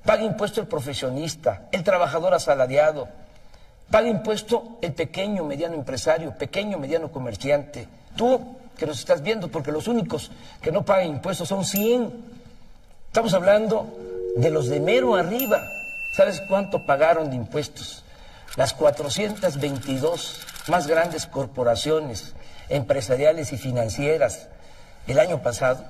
Paga impuesto el profesionista, el trabajador asalariado. Paga impuesto el pequeño, mediano empresario, pequeño, mediano comerciante. Tú, que nos estás viendo, porque los únicos que no pagan impuestos son 100. Estamos hablando de los de mero arriba. ¿Sabes cuánto pagaron de impuestos? Las 422 más grandes corporaciones empresariales y financieras el año pasado.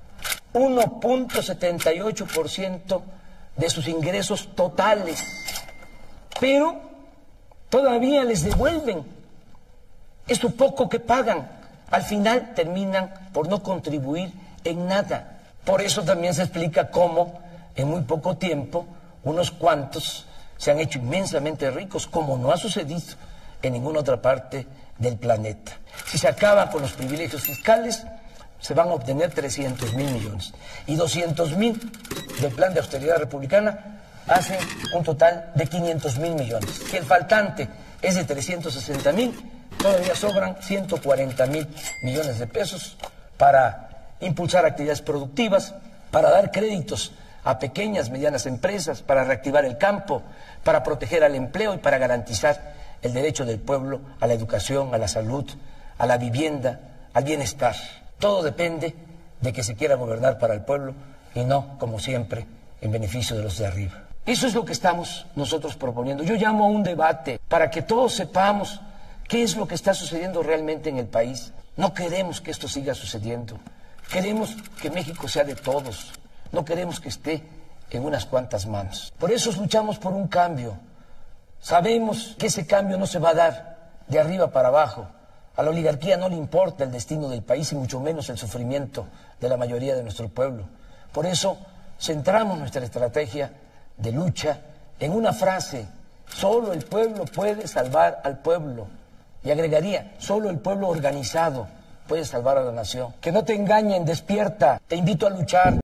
1.78% de sus ingresos totales. Pero todavía les devuelven eso poco que pagan. Al final terminan por no contribuir en nada. Por eso también se explica cómo en muy poco tiempo unos cuantos se han hecho inmensamente ricos, como no ha sucedido en ninguna otra parte del planeta. Si se acaba con los privilegios fiscales, se van a obtener 300.000 millones. Y 200.000 del plan de austeridad republicana hacen un total de 500.000 millones. Si el faltante es de 360.000, todavía sobran 140.000 millones de pesos para impulsar actividades productivas, para dar créditos a pequeñas, medianas empresas, para reactivar el campo, para proteger al empleo y para garantizar el derecho del pueblo a la educación, a la salud, a la vivienda, al bienestar. Todo depende de que se quiera gobernar para el pueblo y no, como siempre, en beneficio de los de arriba. Eso es lo que estamos nosotros proponiendo. Yo llamo a un debate para que todos sepamos qué es lo que está sucediendo realmente en el país. No queremos que esto siga sucediendo. Queremos que México sea de todos. No queremos que esté en unas cuantas manos. Por eso luchamos por un cambio. Sabemos que ese cambio no se va a dar de arriba para abajo. A la oligarquía no le importa el destino del país y mucho menos el sufrimiento de la mayoría de nuestro pueblo. Por eso centramos nuestra estrategia de lucha en una frase: solo el pueblo puede salvar al pueblo. Y agregaría, solo el pueblo organizado puede salvar a la nación. Que no te engañen, despierta, te invito a luchar.